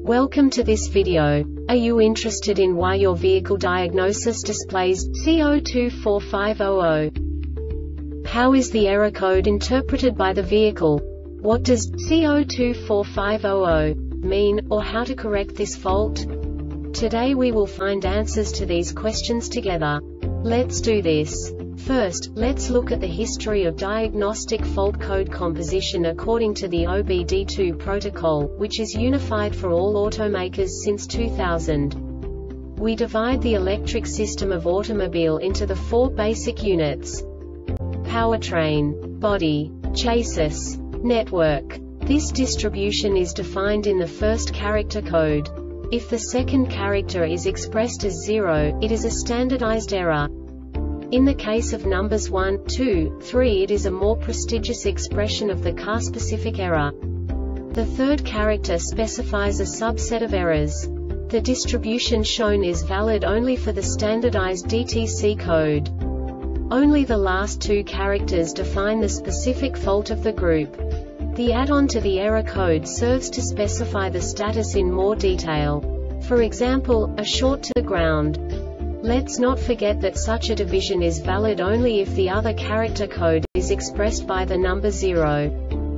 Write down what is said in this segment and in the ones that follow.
Welcome to this video. Are you interested in why your vehicle diagnosis displays C024500? How is the error code interpreted by the vehicle? What does C024500 mean, or how to correct this fault? Today we will find answers to these questions together. Let's do this. First, let's look at the history of diagnostic fault code composition according to the OBD2 protocol, which is unified for all automakers since 2000. We divide the electric system of automobile into the four basic units: powertrain, body, chassis, network. This distribution is defined in the first character code. If the second character is expressed as 0, it is a standardized error. In the case of numbers 1, 2, 3, it is a more prestigious expression of the car-specific error. The third character specifies a subset of errors. The distribution shown is valid only for the standardized DTC code. Only the last two characters define the specific fault of the group. The add-on to the error code serves to specify the status in more detail. For example, a short to the ground. Let's not forget that such a division is valid only if the other character code is expressed by the number 0.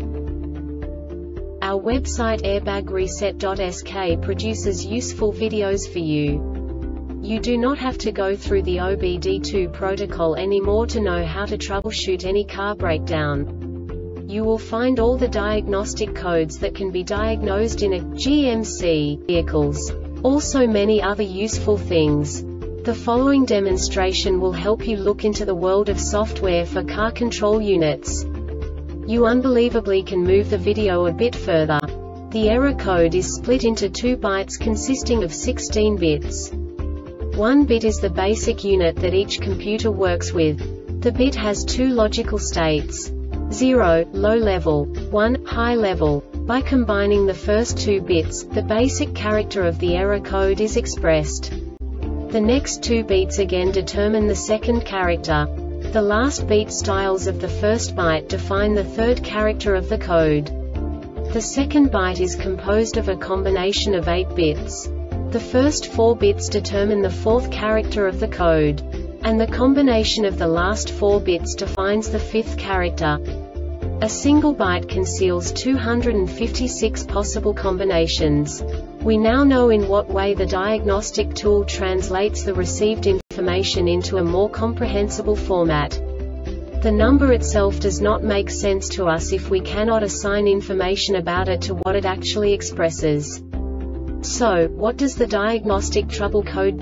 Our website airbagreset.sk produces useful videos for you. You do not have to go through the OBD2 protocol anymore to know how to troubleshoot any car breakdown. You will find all the diagnostic codes that can be diagnosed in a GMC vehicles. Also many other useful things. The following demonstration will help you look into the world of software for car control units. You unbelievably can move the video a bit further. The error code is split into 2 bytes consisting of 16 bits. 1 bit is the basic unit that each computer works with. The bit has 2 logical states: 0, low level, 1, high level. By combining the first 2 bits, the basic character of the error code is expressed. The next 2 beats again determine the second character. The last beat styles of the first byte define the third character of the code. The second byte is composed of a combination of 8 bits. The first 4 bits determine the fourth character of the code. And the combination of the last 4 bits defines the fifth character. A single byte conceals 256 possible combinations. We now know in what way the diagnostic tool translates the received information into a more comprehensible format. The number itself does not make sense to us if we cannot assign information about it to what it actually expresses. So, what does the diagnostic trouble code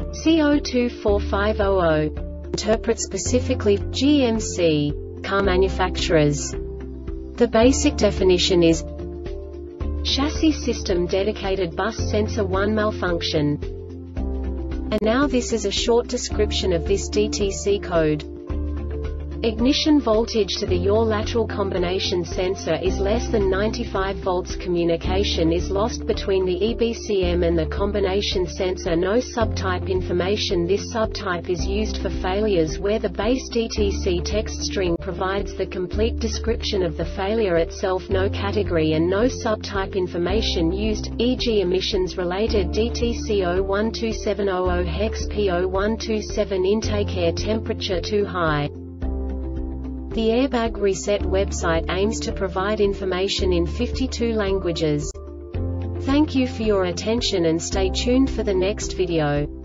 C024500 interpret specifically for GMC car manufacturers? The basic definition is chassis system dedicated bus sensor 1 malfunction. And now this is a short description of this DTC code. Ignition voltage to the yaw lateral combination sensor is less than 95 volts. Communication is lost between the EBCM and the combination sensor. No subtype information. This subtype is used for failures where the base DTC text string provides the complete description of the failure itself. No category and no subtype information used, e.g. emissions related DTC 012700 hex P0127 intake air temperature too high. The Airbag Reset website aims to provide information in 52 languages. Thank you for your attention and stay tuned for the next video.